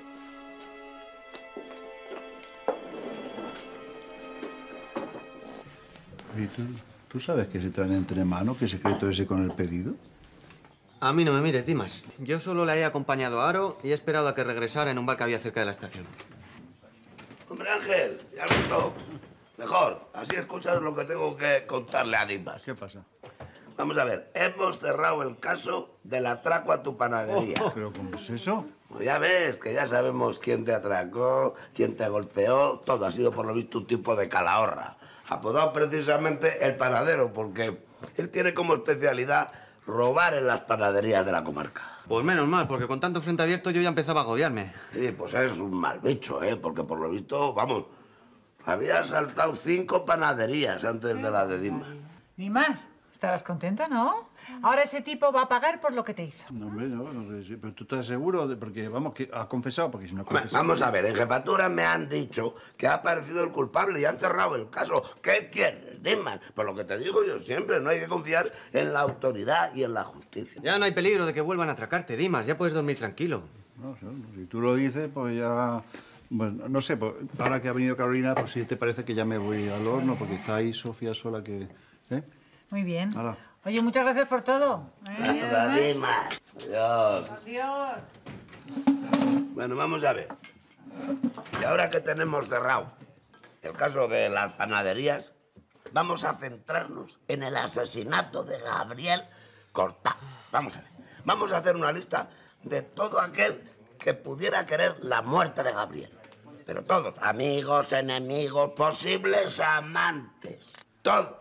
¿Y tú, tú sabes que se traen entre manos? ¿Qué secreto ese con el pedido?
A mí no me mires, Dimas. Yo solo la he acompañado a Haro y he esperado a que regresara en un bar que había cerca de la estación.
Hombre, Ángel, ya has visto. Mejor, así escuchas lo que tengo que contarle a Dimas.
¿Qué pasa?
Vamos a ver, hemos cerrado el caso del atraco a tu panadería.
Oh, ¿pero cómo es eso?
Pues ya ves, que ya sabemos quién te atracó, quién te golpeó. Todo ha sido, por lo visto, un tipo de calahorra. Apodado precisamente el panadero, porque él tiene como especialidad robar en las panaderías de la comarca.
Pues menos mal, porque con tanto frente abierto yo ya empezaba a agobiarme.
Sí, pues es un mal bicho, ¿eh? Porque por lo visto, vamos, había saltado cinco panaderías antes de la de Dimas.
Ni más. Estarás contenta, ¿no? Ahora ese tipo va a pagar por lo que te hizo.
No, hombre, no, no, sí, pero tú estás seguro, de, porque vamos, que ha confesado, porque si no ha
Hombre,
confesado...
vamos a ver, en jefatura me han dicho que ha aparecido el culpable y han cerrado el caso. ¿Qué quieres, Dimas? Por lo que te digo yo siempre, no hay que confiar en la autoridad y en la justicia.
Ya no hay peligro de que vuelvan a atracarte, Dimas. Ya puedes dormir tranquilo.
No, no, si tú lo dices, pues ya... Bueno, no sé, pues, ahora que ha venido Carolina, pues si te parece que ya me voy al horno, porque está ahí Sofía sola que... ¿Eh?
Muy bien.
Hala.
Oye, muchas gracias por todo.
Anda, Dimas. Adiós.
Adiós.
Bueno, vamos a ver. Y ahora que tenemos cerrado el caso de las panaderías, vamos a centrarnos en el asesinato de Gabriel Cortázar. Vamos a ver. Vamos a hacer una lista de todo aquel que pudiera querer la muerte de Gabriel. Pero todos, amigos, enemigos, posibles amantes. Todo.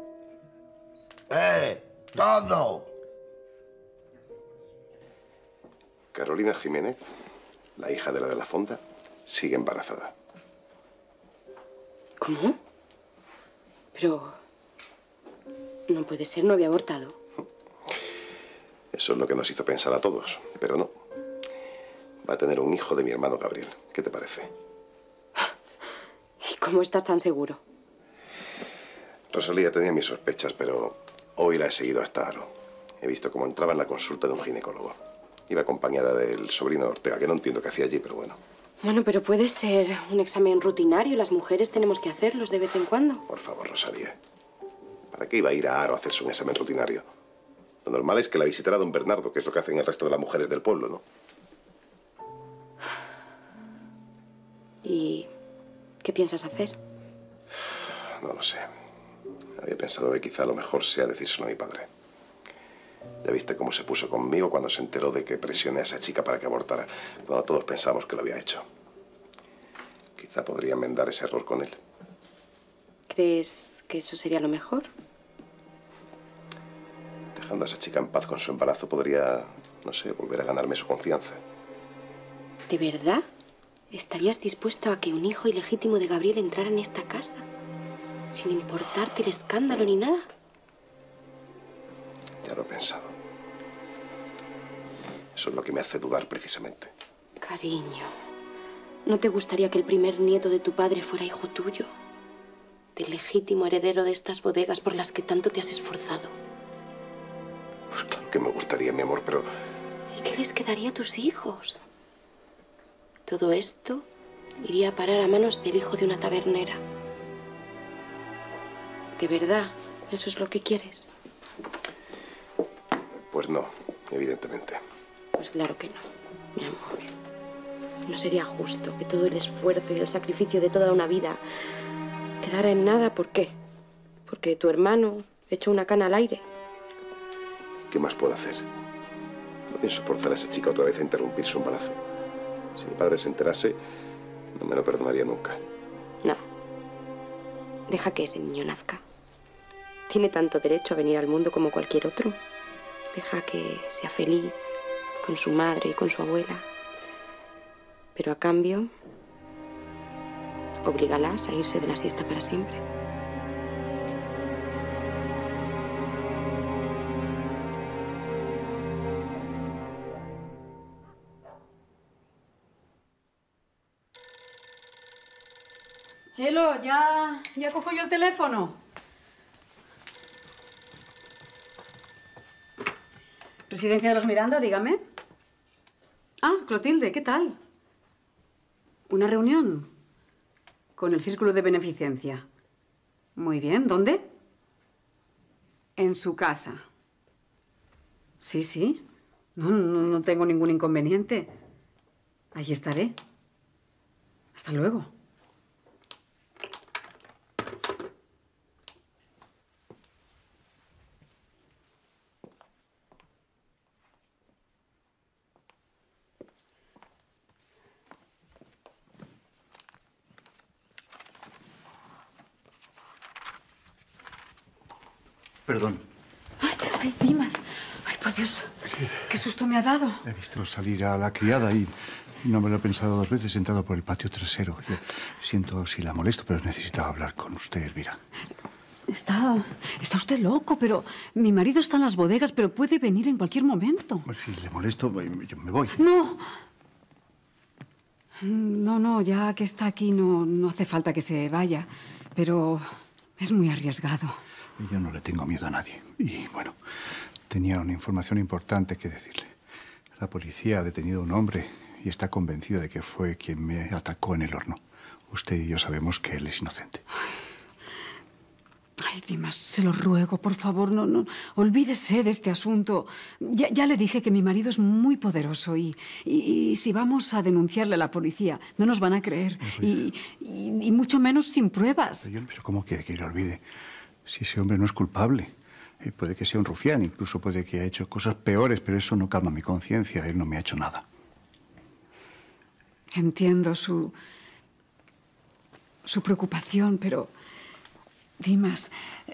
¡Eh! ¡Todo!
Carolina Jiménez, la hija de la de la fonda, sigue embarazada.
¿Cómo? Pero... no puede ser, no había abortado.
Eso es lo que nos hizo pensar a todos, pero no. Va a tener un hijo de mi hermano Gabriel. ¿Qué te parece?
¿Y cómo estás tan seguro?
Rosalía tenía mis sospechas, pero hoy la he seguido hasta Aro. He visto cómo entraba en la consulta de un ginecólogo. Iba acompañada del sobrino de Ortega, que no entiendo qué hacía allí, pero bueno.
Bueno, pero puede ser un examen rutinario. Las mujeres tenemos que hacerlos de vez en cuando.
Por favor, Rosalía. ¿Para qué iba a ir a Aro a hacerse un examen rutinario? Lo normal es que la visitara don Bernardo, que es lo que hacen el resto de las mujeres del pueblo, ¿no?
¿Y qué piensas hacer?
No lo sé. Había pensado que quizá lo mejor sea decírselo a mi padre. Ya viste cómo se puso conmigo cuando se enteró de que presioné a esa chica para que abortara, cuando todos pensamos que lo había hecho. Quizá podría enmendar ese error con él.
¿Crees que eso sería lo mejor?
Dejando a esa chica en paz con su embarazo podría, no sé, volver a ganarme su confianza.
¿De verdad? ¿Estarías dispuesto a que un hijo ilegítimo de Gabriel entrara en esta casa? Sin importarte el escándalo ni nada.
Ya lo he pensado. Eso es lo que me hace dudar precisamente.
Cariño, ¿no te gustaría que el primer nieto de tu padre fuera hijo tuyo? Del legítimo heredero de estas bodegas por las que tanto te has esforzado.
Pues claro que me gustaría, mi amor, pero...
¿Y qué les quedaría a tus hijos? Todo esto iría a parar a manos del hijo de una tabernera. ¿De verdad eso es lo que quieres?
Pues no, evidentemente.
Pues claro que no, mi amor. No sería justo que todo el esfuerzo y el sacrificio de toda una vida quedara en nada. ¿Por qué? Porque tu hermano echó una cana al aire.
¿Qué más puedo hacer? No pienso forzar a esa chica otra vez a interrumpir su embarazo. Si mi padre se enterase, no me lo perdonaría nunca.
No. Deja que ese niño nazca. Tiene tanto derecho a venir al mundo como cualquier otro. Deja que sea feliz con su madre y con su abuela. Pero a cambio, oblígalas a irse de la siesta para siempre.
Chelo, ya, ya cojo yo el teléfono. Residencia de los Miranda, dígame. Ah, Clotilde, ¿qué tal? ¿Una reunión? Con el Círculo de Beneficencia. Muy bien, ¿dónde? En su casa. Sí, sí. No, no, no tengo ningún inconveniente. Allí estaré. Hasta luego.
Perdón.
Ay, ay, Dimas. Ay, por Dios. Qué susto me ha dado.
He visto salir a la criada y no me lo he pensado dos veces. He entrado por el patio trasero. Yo siento si la molesto, pero necesitaba hablar con usted, Elvira.
Está, está usted loco, pero mi marido está en las bodegas, pero puede venir en cualquier momento.
Pues si le molesto, yo me voy.
No. No, no, ya que está aquí no, no hace falta que se vaya, pero es muy arriesgado.
Yo no le tengo miedo a nadie. Y, bueno, tenía una información importante que decirle. La policía ha detenido a un hombre y está convencida de que fue quien me atacó en el horno. Usted y yo sabemos que él es inocente.
Ay, Dimas, se lo ruego, por favor, no, no, olvídese de este asunto. Ya, ya le dije que mi marido es muy poderoso y, y, y si vamos a denunciarle a la policía, no nos van a creer. Y, y, y mucho menos sin pruebas.
Pero, yo, pero ¿cómo quiere que lo olvide? Si ese hombre no es culpable. Eh, puede que sea un rufián, incluso puede que haya hecho cosas peores, pero eso no calma mi conciencia. Él no me ha hecho nada.
Entiendo su, su preocupación, pero... Dimas, eh,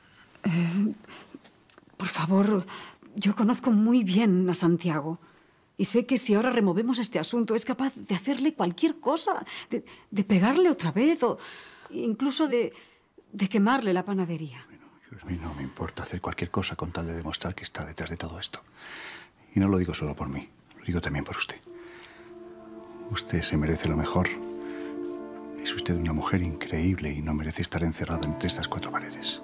eh, por favor, yo conozco muy bien a Santiago Y sé que si ahora removemos este asunto es capaz de hacerle cualquier cosa, de, de pegarle otra vez o incluso de, de quemarle la panadería.
A mí no me importa hacer cualquier cosa con tal de demostrar que está detrás de todo esto. Y no lo digo solo por mí, lo digo también por usted. Usted se merece lo mejor. Es usted una mujer increíble y no merece estar encerrada entre estas cuatro paredes.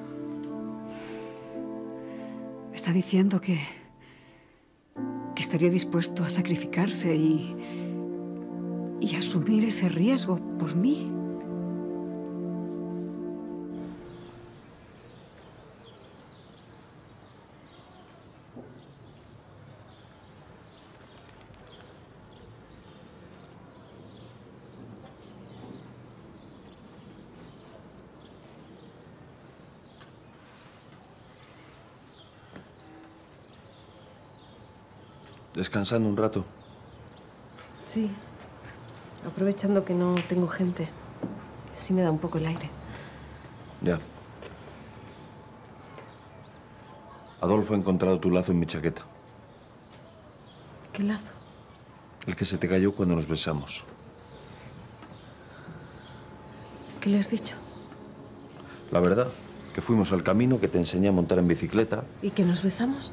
Me está diciendo que, que estaría dispuesto a sacrificarse y, y asumir ese riesgo por mí.
¿Descansando un rato?
Sí, aprovechando que no tengo gente. Así me da un poco el aire.
Ya. Adolfo ha encontrado tu lazo en mi chaqueta.
¿Qué lazo?
El que se te cayó cuando nos besamos.
¿Qué le has dicho?
La verdad, que fuimos al camino, que te enseñé a montar en bicicleta.
¿Y que nos besamos?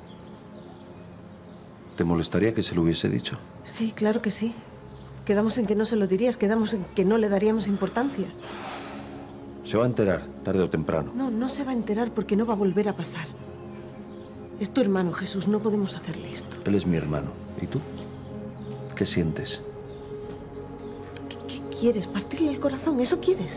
¿Te molestaría que se lo hubiese dicho?
Sí, claro que sí. Quedamos en que no se lo dirías, quedamos en que no le daríamos importancia.
Se va a enterar, tarde o temprano.
No, no se va a enterar porque no va a volver a pasar. Es tu hermano, Jesús, no podemos hacerle esto.
Él es mi hermano. ¿Y tú? ¿Qué sientes?
¿Qué, qué quieres? ¿Partirle el corazón? ¿Eso quieres?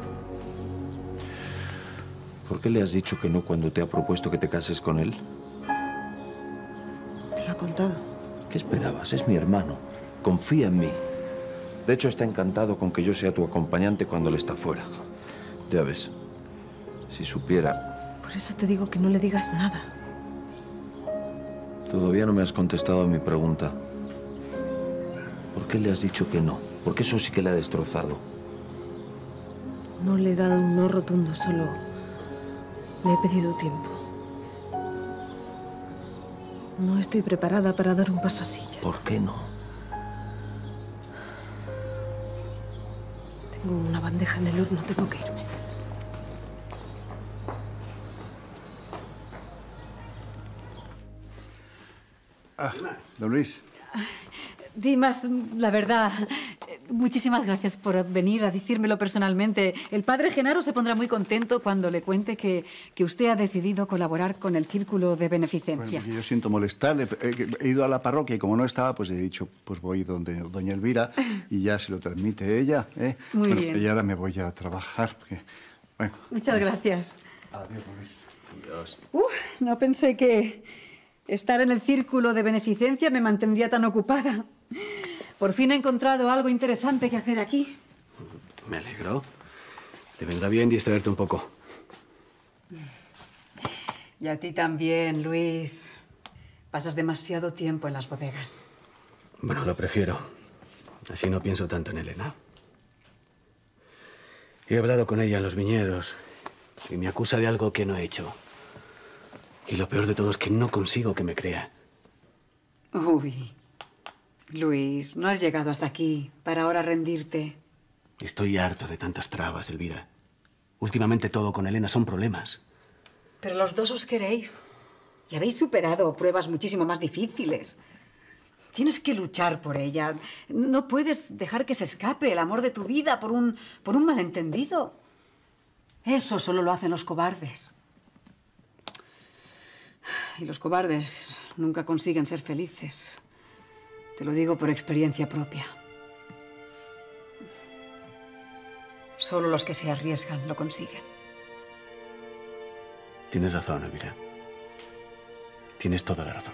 ¿Por qué le has dicho que no cuando te ha propuesto que te cases con él?
Te lo ha contado.
¿Qué esperabas? Es mi hermano. Confía en mí. De hecho, está encantado con que yo sea tu acompañante cuando él está fuera. Ya ves, si supiera...
Por eso te digo que no le digas nada.
Todavía no me has contestado a mi pregunta. ¿Por qué le has dicho que no? Porque eso sí que le ha destrozado.
No le he dado un no rotundo, solo le he pedido tiempo. No estoy preparada para dar un paso así. Ya
¿Por qué no?
Tengo una bandeja en el horno, tengo que irme.
Ah, don Luis.
Dimas, la verdad, muchísimas gracias por venir a decírmelo personalmente. El padre Genaro se pondrá muy contento cuando le cuente que, que usted ha decidido colaborar con el Círculo de Beneficencia.
Bueno, yo siento molestarle. He ido a la parroquia y como no estaba, pues he dicho, pues voy donde doña Elvira y ya se lo transmite ella. ¿eh?
Muy
bueno,
bien.
Y ahora me voy a trabajar. Porque, bueno,
Muchas gracias.
Adiós, Luis.
Adiós.
Uh, no pensé que estar en el Círculo de Beneficencia me mantendría tan ocupada. Por fin he encontrado algo interesante que hacer aquí.
Me alegro. Te vendrá bien distraerte un poco.
Y a ti también, Luis. Pasas demasiado tiempo en las bodegas.
Bueno, lo prefiero. Así no pienso tanto en Elena. He hablado con ella en los viñedos y me acusa de algo que no he hecho. Y lo peor de todo es que no consigo que me crea.
Uy, Luis, no has llegado hasta aquí para ahora rendirte.
Estoy harto de tantas trabas, Elvira. Últimamente todo con Elena son problemas.
Pero los dos os queréis. Y habéis superado pruebas muchísimo más difíciles. Tienes que luchar por ella. No puedes dejar que se escape el amor de tu vida por un, por un malentendido. Eso solo lo hacen los cobardes. Y los cobardes nunca consiguen ser felices. Te lo digo por experiencia propia. Solo los que se arriesgan lo consiguen.
Tienes razón, Elvira. Tienes toda la razón.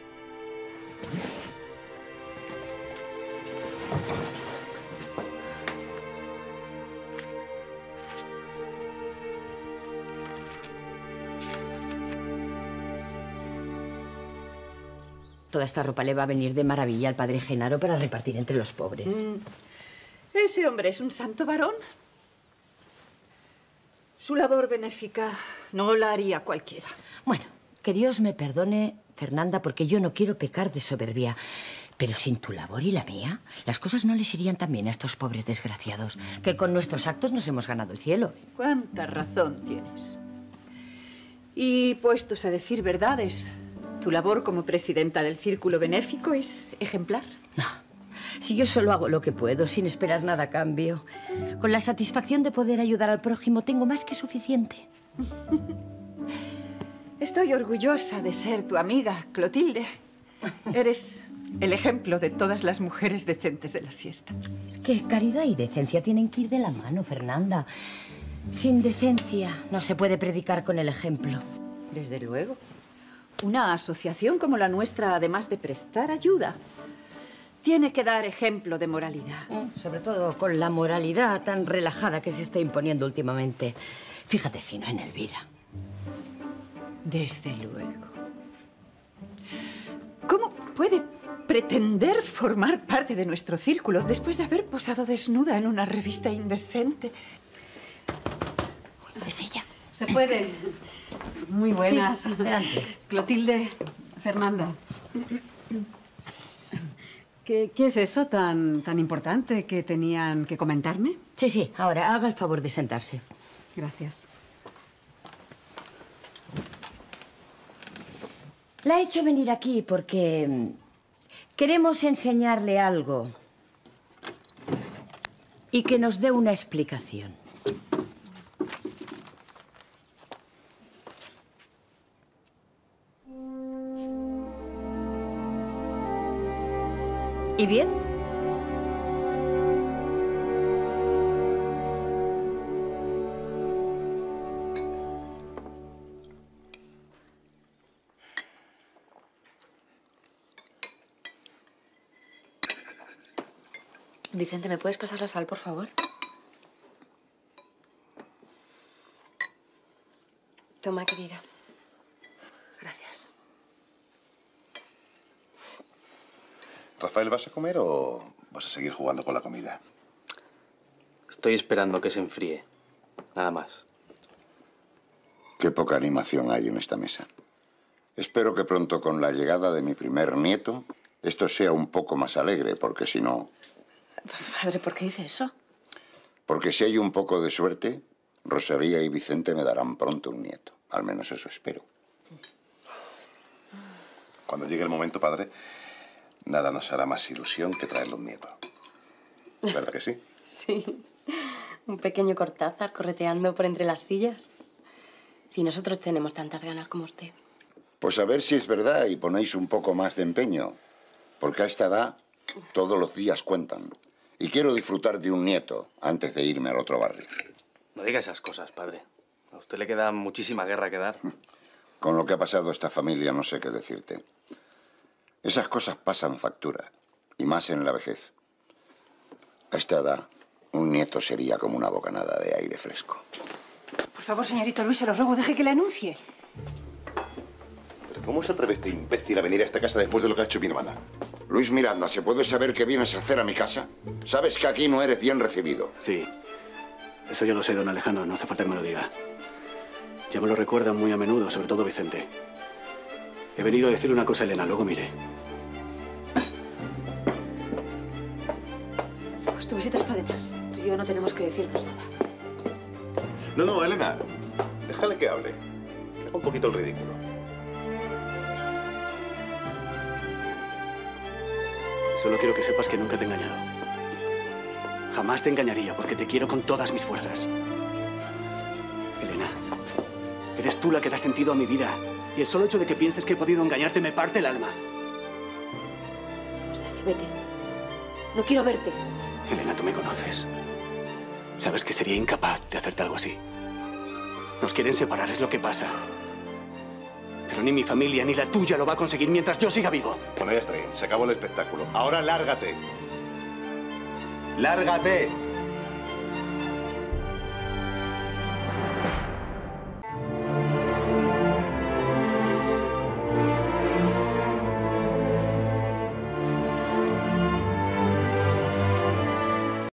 Toda esta ropa le va a venir de maravilla al padre Genaro para repartir entre los pobres.
Mm. Ese hombre es un santo varón. Su labor benéfica no la haría cualquiera.
Bueno, que Dios me perdone, Fernanda, porque yo no quiero pecar de soberbia. Pero sin tu labor y la mía, las cosas no les irían tan bien a estos pobres desgraciados, que con nuestros actos nos hemos ganado el cielo.
Cuánta razón tienes. Y puestos a decir verdades, tu labor como presidenta del Círculo Benéfico es ejemplar.
No, si yo solo hago lo que puedo, sin esperar nada a cambio. Con la satisfacción de poder ayudar al prójimo, tengo más que suficiente.
Estoy orgullosa de ser tu amiga, Clotilde. Eres el ejemplo de todas las mujeres decentes de la siesta.
Es que caridad y decencia tienen que ir de la mano, Fernanda. Sin decencia no se puede predicar con el ejemplo.
Desde luego. Una asociación como la nuestra, además de prestar ayuda, tiene que dar ejemplo de moralidad.
Sobre todo con la moralidad tan relajada que se está imponiendo últimamente. Fíjate si no en Elvira.
Desde luego. ¿Cómo puede pretender formar parte de nuestro círculo después de haber posado desnuda en una revista indecente?
Es ella.
Se puede. Muy buenas.
Sí, adelante.
Clotilde, Fernanda. ¿Qué, ¿Qué es eso tan, tan importante que tenían que comentarme?
Sí, sí. Ahora, haga el favor de sentarse.
Gracias.
La he hecho venir aquí porque queremos enseñarle algo y que nos dé una explicación. ¿Y bien?
Vicente, ¿me puedes pasar la sal, por favor? Toma, querida. Gracias.
Rafael, ¿vas a comer o vas a seguir jugando con la comida?
Estoy esperando que se enfríe. Nada más.
Qué poca animación hay en esta mesa. Espero que pronto, con la llegada de mi primer nieto, esto sea un poco más alegre, porque si no...
Padre, ¿por qué dice eso?
Porque si hay un poco de suerte, Rosalía y Vicente me darán pronto un nieto. Al menos eso espero.
Cuando llegue el momento, padre, nada nos hará más ilusión que traerle un nieto. ¿Verdad que sí?
Sí. Un pequeño Cortázar correteando por entre las sillas. Si nosotros tenemos tantas ganas como usted.
Pues a ver si es verdad y ponéis un poco más de empeño. Porque a esta edad todos los días cuentan. Y quiero disfrutar de un nieto antes de irme al otro barrio.
No diga esas cosas, padre. A usted le queda muchísima guerra que dar.
Con lo que ha pasado esta familia no sé qué decirte. Esas cosas pasan factura. Y más en la vejez. A esta edad, un nieto sería como una bocanada de aire fresco.
Por favor, señorito Luis, se lo ruego, deje que le anuncie.
¿Pero cómo se atreve este imbécil a venir a esta casa después de lo que ha hecho mi hermana?
Luis Miranda, ¿se puede saber qué vienes a hacer a mi casa? Sabes que aquí no eres bien recibido.
Sí. Eso yo lo sé, don Alejandro. No hace falta que me lo diga. Ya me lo recuerdan muy a menudo, sobre todo Vicente. He venido a decirle una cosa a Elena, luego mire.
Pues tu visita está de más. Tú y yo no tenemos que decirnos nada.
No, no, Elena. Déjale que hable. Que haga un poquito el ridículo.
Solo quiero que sepas que nunca te he engañado. Jamás te engañaría porque te quiero con todas mis fuerzas. Elena, eres tú la que da sentido a mi vida. Y el solo hecho de que pienses que he podido engañarte me parte el alma.
Basta, vete. No quiero verte.
Elena, tú me conoces. Sabes que sería incapaz de hacerte algo así. Nos quieren separar, es lo que pasa. Pero ni mi familia ni la tuya lo va a conseguir mientras yo siga vivo.
Bueno, ya está bien. Se acabó el espectáculo. Ahora lárgate. ¡Lárgate!